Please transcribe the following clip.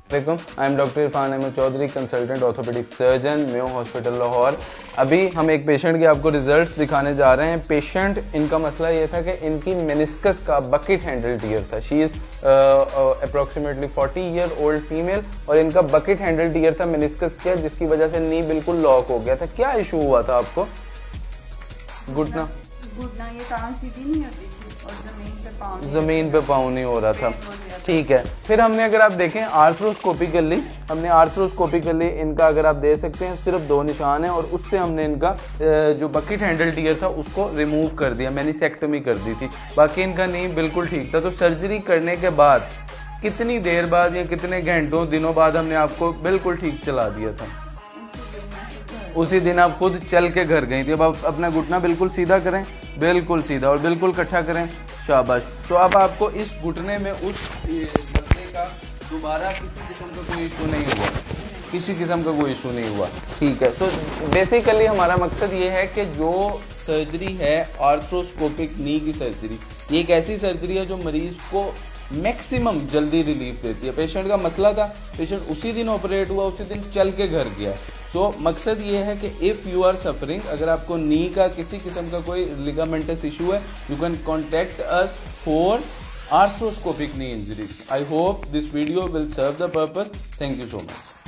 I am doctor Irfan Ahmed Chaudhry, consultant orthopaedic surgeon, Mayo hospital Lahore. अभी हम एक पेशेंट के आपको रिजल्ट्स दिखाने जा रहे हैं। पेशेंट, इनका मसला ये था कि इनकी मेनिस्कस का बकेट हैंडल टीयर था। She is approximately 40 year old female और इनका बकेट हैंडल टीयर था मेनिस्कस के, जिसकी वजह से नी बिल्कुल लॉक हो गया था। क्या इशू हुआ था आपको? घुटना ये टांग सीधी नहीं होती थी और जमीन पे पाँव नहीं हो रहा था। ठीक है, फिर हमने अगर आप देखें आर्थ्रोस्कोपिकली, हमने आर्थ्रोस्कोपिकली इनका अगर आप दे सकते हैं सिर्फ 2 निशान है और उससे हमने इनका जो बकेट हैंडल टीयर था उसको रिमूव कर दिया, मैनिसेक्टमी कर दी थी। बाकी इनका नी बिल्कुल ठीक था। तो सर्जरी करने के बाद कितनी देर बाद या कितने घंटों दिनों बाद हमने आपको बिल्कुल ठीक चला दिया था? उसी दिन आप खुद चल के घर गई थी। अब आप अपना घुटना बिल्कुल सीधा करें, बिल्कुल सीधा और बिल्कुल इकट्ठा करें, शाबाश। तो अब आपको इस घुटने में उस मसले का दोबारा किसी किस्म का कोई इशू नहीं हुआ, किसी किस्म का कोई इशू नहीं हुआ। ठीक है, तो बेसिकली हमारा मकसद ये है कि जो सर्जरी है आर्थ्रोस्कोपिक नी की सर्जरी, ये एक ऐसी सर्जरी है जो मरीज को मैक्सिमम जल्दी रिलीफ देती है। पेशेंट का मसला था, पेशेंट उसी दिन ऑपरेट हुआ, उसी दिन चल के घर गया। सो मकसद ये है कि इफ़ यू आर सफरिंग, अगर आपको नी का किसी किस्म का कोई लिगामेंटस इशू है, you can contact us for arthroscopic knee injuries. I hope this video will serve the purpose. Thank you so much.